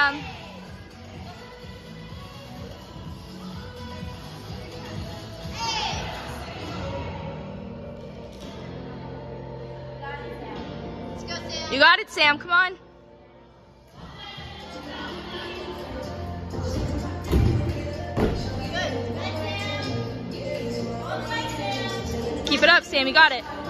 Sam. You got it, Sam. Come on. Keep it up, Sam. You got it.